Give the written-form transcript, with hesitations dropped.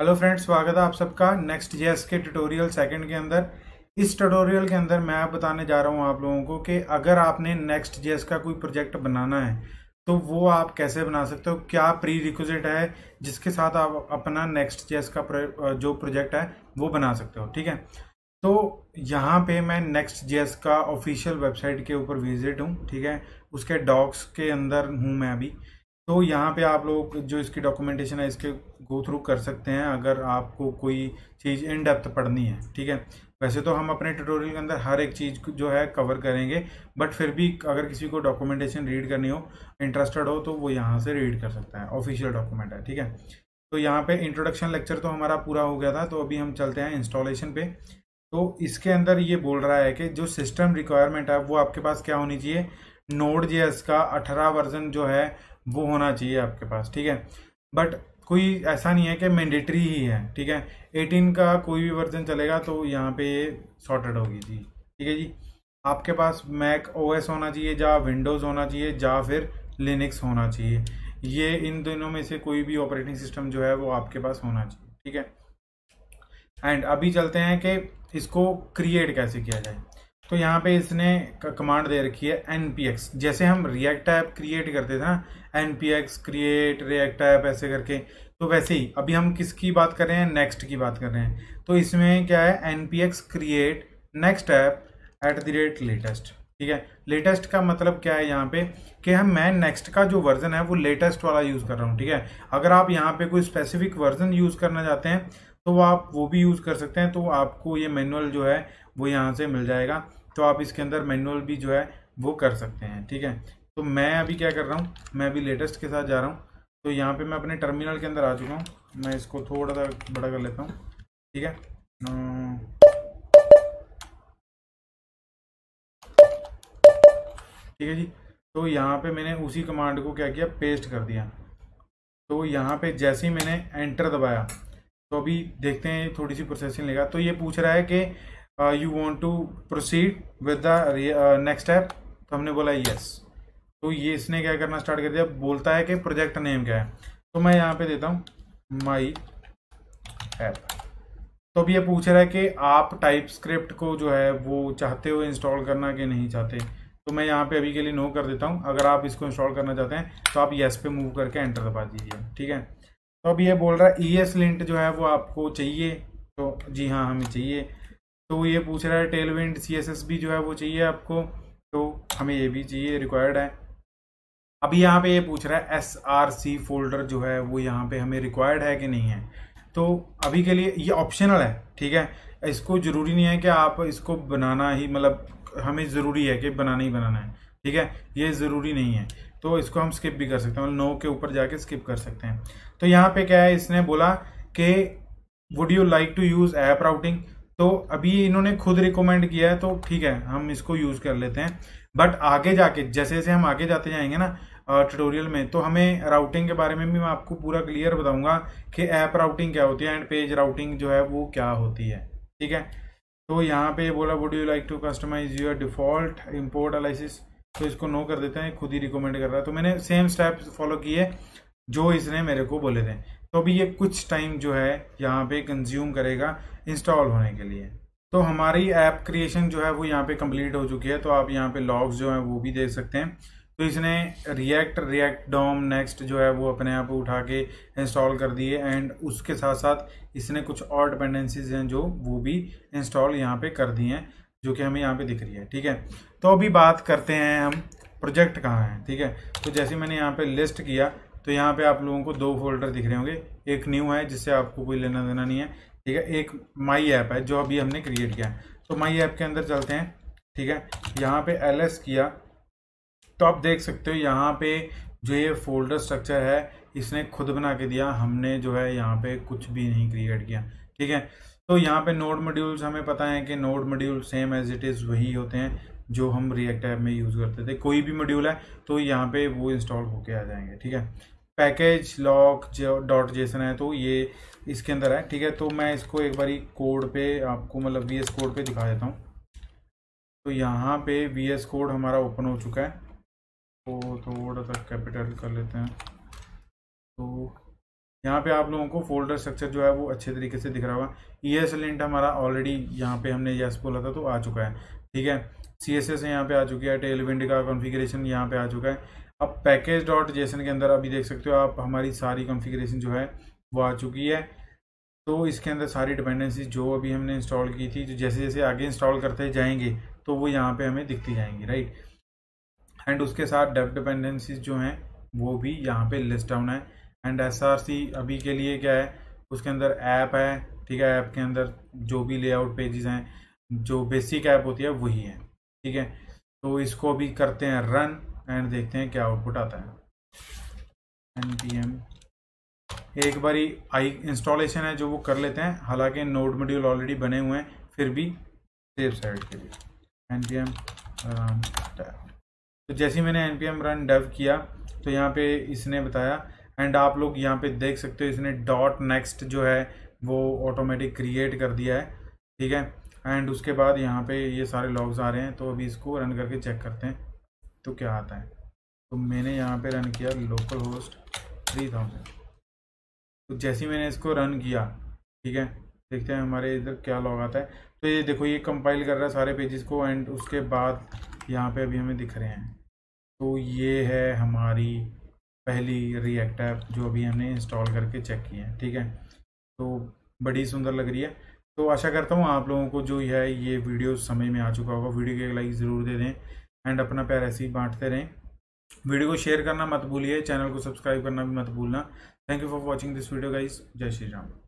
Hello friends, स्वागत है आप सबका नेक्स्ट जेएस के ट्यूटोरियल सेकंड के अंदर। इस ट्यूटोरियल के अंदर मैं बताने जा रहा हूं आप लोगों को कि अगर आपने नेक्स्ट जेएस का कोई प्रोजेक्ट बनाना है तो वो आप कैसे बना सकते हो, क्या प्री रिक्विजिट है जिसके साथ आप अपना नेक्स्ट जेएस का जो प्रोजेक्ट है वो बना सकते हो। ठीक है, तो यहाँ पे मैं नेक्स्ट जेएस का ऑफिशियल वेबसाइट के ऊपर विजिट हूँ। ठीक है, उसके डॉक्स के अंदर हूँ मैं अभी। तो यहाँ पे आप लोग जो इसकी डॉक्यूमेंटेशन है इसके गो थ्रू कर सकते हैं अगर आपको कोई चीज़ इन डेप्थ पढ़नी है। ठीक है, वैसे तो हम अपने ट्यूटोरियल के अंदर हर एक चीज़ जो है कवर करेंगे, बट फिर भी अगर किसी को डॉक्यूमेंटेशन रीड करनी हो, इंटरेस्टेड हो, तो वो यहाँ से रीड कर सकता है। ऑफिशियल डॉक्यूमेंट है। ठीक है, तो यहाँ पे इंट्रोडक्शन लेक्चर तो हमारा पूरा हो गया था, तो अभी हम चलते हैं इंस्टॉलेशन पे। तो इसके अंदर ये बोल रहा है कि जो सिस्टम रिक्वायरमेंट है वो आपके पास क्या होनी चाहिए, नोड जेएस का 18 वर्जन जो है वो होना चाहिए आपके पास। ठीक है, बट कोई ऐसा नहीं है कि मैंडेटरी ही है। ठीक है, 18 का कोई भी वर्जन चलेगा, तो यहाँ पे ये सॉर्टेड होगी जी। ठीक है जी, आपके पास मैक ओएस होना चाहिए, या विंडोज़ होना चाहिए, या फिर लिनक्स होना चाहिए। ये इन दोनों में से कोई भी ऑपरेटिंग सिस्टम जो है वो आपके पास होना चाहिए। ठीक है, एंड अभी चलते हैं कि इसको क्रिएट कैसे किया जाए। तो यहाँ पे इसने कमांड दे रखी है npx, जैसे हम रिएक्ट ऐप क्रिएट करते थे ना, npx क्रिएट रिएक्ट ऐप ऐसे करके, तो वैसे ही अभी हम किसकी बात कर रहे हैं, नेक्स्ट की बात कर रहे हैं। तो इसमें क्या है, npx create next app @latest. ठीक है, लेटेस्ट का मतलब क्या है यहाँ पे कि मैं नेक्स्ट का जो वर्जन है वो लेटेस्ट वाला यूज़ कर रहा हूँ। ठीक है, अगर आप यहाँ पे कोई स्पेसिफिक वर्जन यूज़ करना चाहते हैं तो आप वो भी यूज़ कर सकते हैं। तो आपको ये मैनुअल जो है वो यहाँ से मिल जाएगा, तो आप इसके अंदर मैनुअल भी जो है वो कर सकते हैं। ठीक है, तो मैं अभी क्या कर रहा हूँ, मैं अभी लेटेस्ट के साथ जा रहा हूँ। तो यहाँ पे मैं अपने टर्मिनल के अंदर आ चुका हूँ, मैं इसको थोड़ा सा बड़ा कर लेता हूँ। ठीक है, ठीक है जी। तो यहाँ पे मैंने उसी कमांड को क्या किया, पेस्ट कर दिया। तो यहाँ पे जैसे ही मैंने एंटर दबाया तो अभी देखते हैं थोड़ी सी प्रोसेसिंग लेगा। तो ये पूछ रहा है कि you want to proceed with the next app, तो हमने बोला यस। तो ये इसने क्या करना स्टार्ट कर दिया, बोलता है कि प्रोजेक्ट नेम क्या है। तो मैं यहाँ पे देता हूँ माई ऐप। तो अब ये पूछ रहा है कि आप टाइप स्क्रिप्ट को जो है वो चाहते हो इंस्टॉल करना कि नहीं चाहते। तो मैं यहाँ पे अभी के लिए नो कर देता हूँ। अगर आप इसको इंस्टॉल करना चाहते हैं तो आप येस पे मूव करके एंटर दबा दीजिए। ठीक है, तो अब ये बोल रहा है ESLint जो है वो आपको चाहिए, तो जी हाँ हमें चाहिए। तो ये पूछ रहा है टेलविंड CSS भी जो है वो चाहिए आपको, तो हमें ये भी चाहिए, रिक्वायर्ड है। अभी यहाँ पे ये पूछ रहा है SRC फोल्डर जो है वो यहाँ पे हमें रिक्वायर्ड है कि नहीं है। तो अभी के लिए ये ऑप्शनल है। ठीक है, इसको जरूरी नहीं है कि आप इसको बनाना ही, मतलब हमें ज़रूरी है कि बनाना ही बनाना है। ठीक है, ये ज़रूरी नहीं है, तो इसको हम स्किप भी कर सकते हैं, मतलब नो के ऊपर जाके स्किप कर सकते हैं। तो यहाँ पे क्या है, इसने बोला कि would you like to use app routing. तो अभी इन्होंने खुद रिकमेंड किया है, तो ठीक है हम इसको यूज़ कर लेते हैं। बट आगे जाके जैसे जैसे हम आगे जाते जाएंगे ना ट्यूटोरियल में, तो हमें राउटिंग के बारे में भी मैं आपको पूरा क्लियर बताऊंगा कि ऐप राउटिंग क्या होती है एंड पेज राउटिंग जो है वो क्या होती है। ठीक है, तो यहाँ पे बोला would you like to customize your default import analysis, तो इसको नो कर देते हैं, खुद ही रिकमेंड कर रहा है। तो मैंने सेम स्टेप्स फॉलो किए जो इसने मेरे को बोले थे। तो अभी ये कुछ टाइम जो है यहाँ पे कंज्यूम करेगा इंस्टॉल होने के लिए। तो हमारी ऐप क्रिएशन जो है वो यहाँ पे कंप्लीट हो चुकी है। तो आप यहाँ पे लॉग्स जो है वो भी देख सकते हैं। तो इसने रिएक्ट डॉम नेक्स्ट जो है वो अपने आप उठा के इंस्टॉल कर दिए, एंड उसके साथ साथ इसने कुछ और डिपेंडेंसीज हैं जो वो भी इंस्टॉल यहाँ पे कर दी हैं, जो कि हमें यहाँ पे दिख रही है। ठीक है, तो अभी बात करते हैं हम प्रोजेक्ट कहाँ है। ठीक है, तो जैसे मैंने यहाँ पे लिस्ट किया तो यहाँ पे आप लोगों को 2 फोल्डर दिख रहे होंगे, एक न्यू है जिससे आपको कोई लेना देना नहीं है। ठीक है, एक माई ऐप है जो अभी हमने क्रिएट किया है। तो माई ऐप के अंदर चलते हैं। ठीक है, यहाँ पे LS किया तो आप देख सकते हो यहाँ पे जो ये फोल्डर स्ट्रक्चर है इसने खुद बना के दिया, हमने जो है यहाँ पे कुछ भी नहीं क्रिएट किया। ठीक है, तो यहाँ पे नोड मॉड्यूल्स हमें पता है कि node module same as it is वही होते हैं जो हम रिएक्ट ऐप में यूज़ करते थे। कोई भी मॉड्यूल है तो यहाँ पे वो इंस्टॉल होके आ जाएंगे। ठीक है, पैकेज लॉक .json है तो ये इसके अंदर है। ठीक है, तो मैं इसको एक बारी कोड पे आपको, मतलब VS कोड पे दिखा देता हूँ। तो यहाँ पे VS कोड हमारा ओपन हो चुका है, तो थोड़ा सा कैपिटल कर लेते हैं। तो यहाँ पे आप लोगों को फोल्डर स्ट्रक्चर जो है वो अच्छे तरीके से दिख रहा होगा। ESLint हमारा ऑलरेडी यहाँ पे हमने यस बोला था तो आ चुका है, ठीक है। CSS यहाँ पे आ चुकी है, टेलविंड का कॉन्फ़िगरेशन यहाँ पे आ चुका है। अब पैकेज.json के अंदर अभी देख सकते हो आप हमारी सारी कॉन्फ़िगरेशन जो है वो आ चुकी है। तो इसके अंदर सारी डिपेंडेंसी जो अभी हमने इंस्टॉल की थी, जो जैसे जैसे आगे इंस्टॉल करते जाएंगे तो वो यहाँ पे हमें दिखती जाएंगी, राइट। एंड उसके साथ डेव डिपेंडेंसीज जो हैं वो भी यहाँ पे लिस्ट डाउन है। एंड SRC अभी के लिए क्या है, उसके अंदर ऐप है, ठीक है। ऐप के अंदर जो भी लेआउट पेजेस हैं, जो बेसिक ऐप होती है वही है, ठीक है। तो इसको अभी करते हैं रन एंड देखते हैं क्या आउटपुट आता है। npm एक बारी इंस्टॉलेशन है जो वो कर लेते हैं, हालांकि नोड मॉड्यूल ऑलरेडी बने हुए हैं, फिर भी सेफ साइड के लिए npm run dev। तो जैसे ही मैंने npm run dev किया तो यहाँ पे इसने बताया, एंड आप लोग यहाँ पे देख सकते हो इसने .next जो है वो ऑटोमेटिक क्रिएट कर दिया है, ठीक है। एंड उसके बाद यहाँ पे ये सारे लॉग्स आ रहे हैं। तो अभी इसको रन करके चेक करते हैं तो क्या आता है। तो मैंने यहाँ पे रन किया लोकल होस्ट 3000। तो जैसे ही मैंने इसको रन किया, ठीक है, देखते हैं हमारे इधर क्या लॉग आता है। तो ये देखो ये कंपाइल कर रहा है सारे पेजेस को, एंड उसके बाद यहाँ पे अभी हमें दिख रहे हैं। तो ये है हमारी पहली रिएक्ट ऐप जो अभी हमने इंस्टॉल करके चेक की है, ठीक है। तो बड़ी सुंदर लग रही है। तो आशा करता हूँ आप लोगों को जो है ये वीडियो समझ में आ चुका होगा। वीडियो के लाइक ज़रूर दे दें एंड अपना प्यार ऐसे ही बांटते रहें। वीडियो को शेयर करना मत भूलिए, चैनल को सब्सक्राइब करना भी मत भूलना। Thank you for watching this video guys. जय श्री राम।